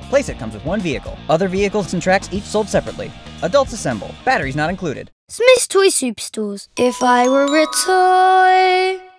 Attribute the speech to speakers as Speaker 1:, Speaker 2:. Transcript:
Speaker 1: Playset comes with one vehicle. Other vehicles and tracks each sold separately. Adults assemble. Batteries not included.
Speaker 2: Smyths Toy Superstores. If I were a toy...